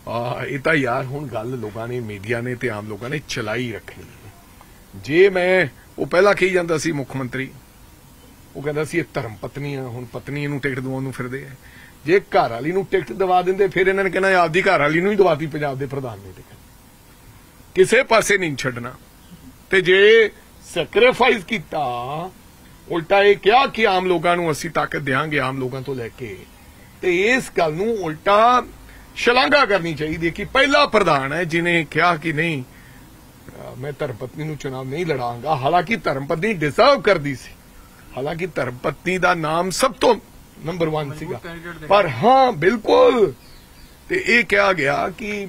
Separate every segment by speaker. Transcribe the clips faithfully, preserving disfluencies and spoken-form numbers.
Speaker 1: ਆ ਇਹ ਤਾਂ ਯਾਰ ਹੁਣ ਗੱਲ ਲੋਕਾਂ ਨੇ ਮੀਡੀਆ ਨੇ ਤੇ ਆਮ ਲੋਕਾਂ ਨੇ ਚਲਾਈ ਰੱਖਣੀ ਹੈ। ਜੇ ਮੈਂ ਉਹ ਪਹਿਲਾਂ ਕਹੀ ਜਾਂਦਾ ਸੀ ਮੁੱਖ ਮੰਤਰੀ, ਉਹ ਕਹਿੰਦਾ ਸੀ ਇਹ ਧਰਮ ਪਤਨੀ ਆ, ਹੁਣ ਪਤਨੀ ਨੂੰ ਟਿਕਟ ਦਵਾਉਣ ਨੂੰ ਫਿਰਦੇ ਆ। ਜੇ ਘਰ ਵਾਲੀ ਨੂੰ ਟਿਕਟ ਦਵਾ ਦਿੰਦੇ ਫਿਰ ਇਹਨਾਂ ਨੇ ਕਹਿਣਾ ਆਪਦੀ ਘਰ ਵਾਲੀ ਨੂੰ ਹੀ ਦਵਾਤੀ ਪੰਜਾਬ ਦੇ ਪ੍ਰਧਾਨ ਨੇ ਟਿਕਟ, ਕਿਸੇ ਪਾਸੇ ਨਹੀਂ ਛੱਡਣਾ। ਤੇ ਜੇ ਸੈਕਰੀਫਾਈਸ ਕੀਤਾ, ਉਲਟਾ ਇਹ ਕਿਹਾ ਕਿ ਆਮ ਲੋਕਾਂ ਨੂੰ ਅਸੀਂ ਤਾਕਤ ਦੇਵਾਂਗੇ ਆਮ ਲੋਕਾਂ ਤੋਂ ਲੈ ਕੇ, ਤੇ ਇਸ ਗੱਲ ਨੂੰ ਉਲਟਾ ਸ਼ਲਾਘਾ ਕਰਨੀ ਚਾਹੀਦੀ ਕਿ ਪਹਿਲਾ ਪ੍ਰਧਾਨ ਹੈ ਜਿਨੇ ਕਿਹਾ ਕਿ ਨਹੀਂ ਮੈਂ ਧਰਮ ਪਤਨੀ ਨੂੰ ਚੁਣਾਵ ਨਹੀਂ ਲੜਾਂਗਾ। ਹਾਲਾਂਕਿ ਧਰਮ ਪਤਨੀ ਡਿਜ਼ਰਵ ਕਰਦੀ ਸੀ, ਹਾਲਾਂਕਿ ਧਰਮ ਪਤਨੀ ਦਾ ਨਾਮ ਸਭ ਤੋਂ ਨੰਬਰ वन ਸੀਗਾ, ਪਰ ਹਾਂ ਬਿਲਕੁਲ ਤੇ ਇਹ ਕਿਹਾ ਗਿਆ ਕਿ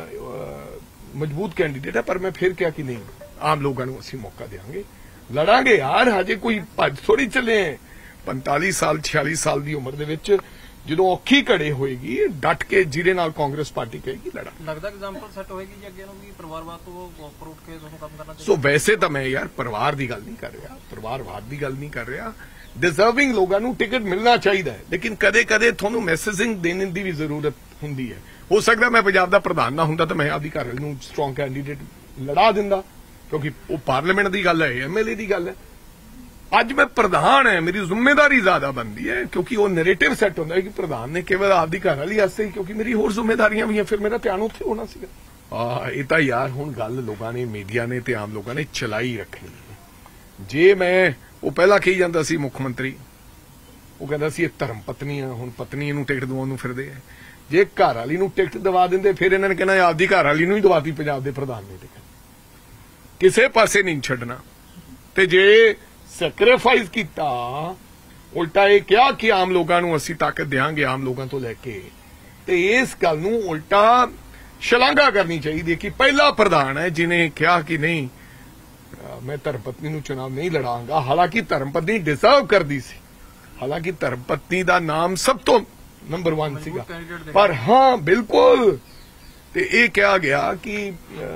Speaker 1: ਮਜ਼ਬੂਤ ਕੈਂਡੀਡੇਟ ਹੈ, ਪਰ ਮੈਂ ਫਿਰ ਕਿਹਾ ਕਿ ਨਹੀਂ ਆਮ ਲੋਕਾਂ ਨੂੰ ਅਸੀਂ ਮੌਕਾ ਦੇਵਾਂਗੇ, ਲੜਾਂਗੇ ਯਾਰ। ਹਜੇ ਕੋਈ ਭੱਜ ਥੋੜੀ ਚੱਲੇ, पैंतालीस ਸਾਲ छियालीस ਸਾਲ ਦੀ ਉਮਰ ਦੇ ਵਿੱਚ ਜਦੋਂ ਔਖੀ ਘੜੇ ਹੋਏਗੀ ਡਟ ਕੇ ਜਿਹਦੇ ਨਾਲ ਕਾਂਗਰਸ ਪਾਰਟੀ ਕਹੇਗੀ ਲੜਾ।
Speaker 2: ਲੱਗਦਾ ਐਗਜ਼ਾਮਪਲ ਸੈੱਟ ਹੋਏਗੀ ਜੀ ਅੱਗੇ ਨੂੰ ਵੀ ਪਰਿਵਾਰਵਾਦ ਤੋਂ ਉੱਪਰ ਉੱਠ ਕੇ ਤੁਹਾਨੂੰ ਕੰਮ ਕਰਨਾ ਚਾਹੀਦਾ।
Speaker 1: ਸੋ ਵੈਸੇ ਤਾਂ ਮੈਂ ਯਾਰ ਪਰਿਵਾਰ ਦੀ ਗੱਲ ਨਹੀਂ ਕਰ ਰਿਹਾ, ਪਰਿਵਾਰਵਾਦ ਦੀ ਗੱਲ ਨਹੀਂ ਕਰ ਰਿਹਾ। ਡਿਜ਼ਰਵਿੰਗ ਲੋਕਾਂ ਨੂੰ ਟਿਕਟ ਮਿਲਣਾ ਚਾਹੀਦਾ ਹੈ, ਲੇਕਿਨ ਕਦੇ ਕਦੇ ਤੁਹਾਨੂੰ ਮੈਸੇਜਿੰਗ ਦੇਣ ਦੀ ਵੀ ਜ਼ਰੂਰਤ ਹੁੰਦੀ ਹੈ। ਹੋ ਸਕਦਾ ਮੈਂ ਪੰਜਾਬ ਦਾ ਪ੍ਰਧਾਨ ਨਾ ਹੁੰਦਾ ਤਾਂ ਮੈਂ ਆਪਦੀ ਘਰ ਨੂੰ ਸਟਰੋਂਗ ਕੈਂਡੀਡੇਟ ਲੜਾ ਦਿੰਦਾ, ਕਿਉਂਕਿ ਉਹ ਪਾਰਲੀਮੈਂਟ ਦੀ ਗੱਲ ਹੈ, ਐਮਐਲਏ ਦੀ ਗੱਲ ਹੈ। ਅੱਜ ਮੈਂ ਪ੍ਰਧਾਨ ਹੈ, ਮੇਰੀ ਜ਼ਿੰਮੇਵਾਰੀ ਜ਼ਿਆਦਾ ਬਣਦੀ ਹੈ, ਕਿਉਂਕਿ ਉਹ ਨੈਰੇਟਿਵ ਸੈੱਟ ਹੁੰਦਾ ਹੈ ਕਿ ਪ੍ਰਧਾਨ ਨੇ ਕੇਵਲ ਆਪਦੀ ਘਰ ਵਾਲੀ ਵਾਸਤੇ ਹੀ, ਕਿਉਂਕਿ ਮੇਰੀ ਹੋਰ ਜ਼ਿੰਮੇਵਾਰੀਆਂ ਵੀ ਹੈ, ਫਿਰ ਮੇਰਾ ਧਿਆਨ ਉੱਥੇ ਹੋਣਾ ਸੀਗਾ। ਆ ਇਹ ਤਾਂ ਯਾਰ ਹੁਣ ਗੱਲ ਲੋਕਾਂ ਨੇ ਮੀਡੀਆ ਨੇ ਤੇ ਆਮ ਲੋਕਾਂ ਨੇ ਚਲਾਈ ਰੱਖਣੀ ਹੈ। ਜੇ ਮੈਂ ਉਹ ਪਹਿਲਾਂ ਕਹੀ ਜਾਂਦਾ ਸੀ ਮੁੱਖ ਮੰਤਰੀ, ਉਹ ਕਹਿੰਦਾ ਸੀ ਇਹ ਧਰਮ ਪਤਨੀ ਆ, ਹੁਣ ਪਤਨੀ ਨੂੰ ਟਿਕਟ ਦਵਾਉਣ ਨੂੰ ਫਿਰਦੇ ਆ। ਜੇ ਘਰ ਵਾਲੀ ਨੂੰ ਟਿਕਟ ਦਵਾ ਦਿੰਦੇ ਫਿਰ ਇਹਨਾਂ ਨੇ ਕਹਿਣਾ ਆਪਦੀ ਘਰ ਵਾਲੀ ਨੂੰ ਹੀ ਦਵਾਤੀ ਪੰਜਾਬ ਦੇ ਪ੍ਰਧਾਨ ਨੇ ਟਿਕਟ, ਕਿਸੇ ਪਾਸੇ ਨਹੀਂ ਛੱਡਣਾ। ਤੇ ਜੇ ਸੈਕਰੀਫਾਈਸ ਕੀਤਾ, ਉਲਟਾ ਇਹ ਕਿਹਾ ਕਿ ਆਮ ਲੋਕਾਂ ਨੂੰ ਅਸੀਂ ਤਾਕਤ ਦੇਵਾਂਗੇ ਆਮ ਲੋਕਾਂ ਤੋਂ ਲੈ ਕੇ, ਤੇ ਇਸ ਗੱਲ ਨੂੰ ਉਲਟਾ ਸ਼ਲਾਘਾ ਕਰਨੀ ਚਾਹੀਦੀ ਕਿ ਪਹਿਲਾ ਪ੍ਰਧਾਨ ਹੈ ਜਿਨੇ ਕਿਹਾ ਕਿ ਨਹੀਂ ਮੈਂ ਧਰਮ ਪਤਨੀ ਨੂੰ ਚੁਣਾਵ ਨਹੀਂ ਲੜਾਂਗਾ। ਹਾਲਾਂਕਿ ਧਰਮ ਪਤਨੀ ਡਿਜ਼ਰਵ ਕਰਦੀ ਸੀ, ਹਾਲਾਂਕਿ ਧਰਮ ਪਤਨੀ ਦਾ ਨਾਮ ਸਭ ਤੋਂ ਨੰਬਰ वन ਸੀਗਾ, ਪਰ ਹਾਂ ਬਿਲਕੁਲ ਤੇ ਇਹ ਕਿਹਾ ਗਿਆ ਕਿ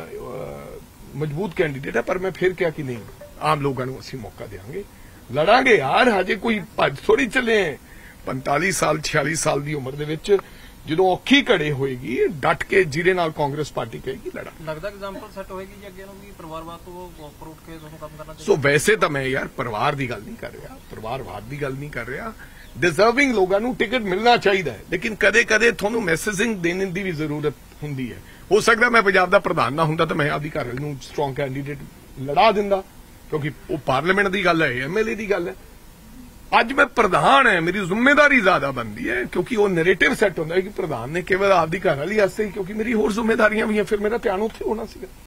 Speaker 1: ਮਜ਼ਬੂਤ ਕੈਂਡੀਡੇਟ ਹੈ, ਪਰ ਮੈਂ ਫਿਰ ਕਿਹਾ ਕਿ ਨਹੀਂ ਆਮ ਲੋਕਾਂ ਨੂੰ ਅਸੀਂ ਮੌਕਾ ਦੇਵਾਂਗੇ, ਲੜਾਂਗੇ ਯਾਰ। ਹਜੇ ਕੋਈ ਭੱਜ ਥੋੜੀ ਚੱਲੇ, पैंतालीस ਸਾਲ छियालीस ਸਾਲ ਦੀ ਉਮਰ ਦੇ ਵਿੱਚ ਜਦੋਂ ਔਖੀ ਘੜੇ ਹੋਏਗੀ ਡਟ ਕੇ ਜਿਹਦੇ ਨਾਲ ਕਾਂਗਰਸ ਪਾਰਟੀ ਕਹੇਗੀ ਲੜਾ।
Speaker 2: ਲੱਗਦਾ ਐਗਜ਼ਾਮਪਲ ਸੈੱਟ ਹੋਏਗੀ ਜੀ ਅੱਗੇ ਨੂੰ ਵੀ ਪਰਿਵਾਰਵਾਦ ਤੋਂ ਉੱਪਰ ਉੱਠ ਕੇ ਤੁਹਾਨੂੰ ਕੰਮ ਕਰਨਾ ਚਾਹੀਦਾ।
Speaker 1: ਸੋ ਵੈਸੇ ਤਾਂ ਮੈਂ ਯਾਰ ਪਰਿਵਾਰ ਦੀ ਗੱਲ ਨਹੀਂ ਕਰ ਰਿਹਾ, ਪਰਿਵਾਰਵਾਦ ਦੀ ਗੱਲ ਨਹੀਂ ਕਰ ਰਿਹਾ। ਡਿਜ਼ਰਵਿੰਗ ਲੋਕਾਂ ਨੂੰ ਟਿਕਟ ਮਿਲਣਾ ਚਾਹੀਦਾ ਹੈ, ਲੇਕਿਨ ਕਦੇ ਕਦੇ ਤੁਹਾਨੂੰ ਮੈਸੇਜਿੰਗ ਦੇਣ ਦੀ ਵੀ ਜ਼ਰੂਰਤ ਹੁੰਦੀ ਹੈ। ਹੋ ਸਕਦਾ ਮੈਂ ਪੰਜਾਬ ਦਾ ਪ੍ਰਧਾਨ ਨਾ ਹੁੰਦਾ ਤਾਂ ਮੈਂ ਆਪਦੀ ਘਰ ਨੂੰ ਸਟਰੋਂਗ ਕੈਂਡੀਡੇਟ ਲੜਾ ਦਿੰਦਾ, ਕਿਉਂਕਿ ਉਹ ਪਾਰਲੀਮੈਂਟ ਦੀ ਗੱਲ ਹੈ, ਐਮਐਲਏ ਦੀ ਗੱਲ ਹੈ। ਅੱਜ ਮੈਂ ਪ੍ਰਧਾਨ ਹੈ, ਮੇਰੀ ਜ਼ਿੰਮੇਵਾਰੀ ਜ਼ਿਆਦਾ ਬਣਦੀ ਹੈ, ਕਿਉਂਕਿ ਉਹ ਨੈਰੇਟਿਵ ਸੈੱਟ ਹੁੰਦਾ ਹੈ ਕਿ ਪ੍ਰਧਾਨ ਨੇ ਕੇਵਲ ਆਪਦੀ ਘਰ ਵਾਲੀ ਵਾਸਤੇ ਹੀ, ਕਿਉਂਕਿ ਮੇਰੀ ਹੋਰ ਜ਼ਿੰਮੇਵਾਰੀਆਂ ਵੀ ਹੈ, ਫਿਰ ਮੇਰਾ ਧਿਆਨ ਉੱਥੇ ਹੋਣਾ ਸੀਗਾ।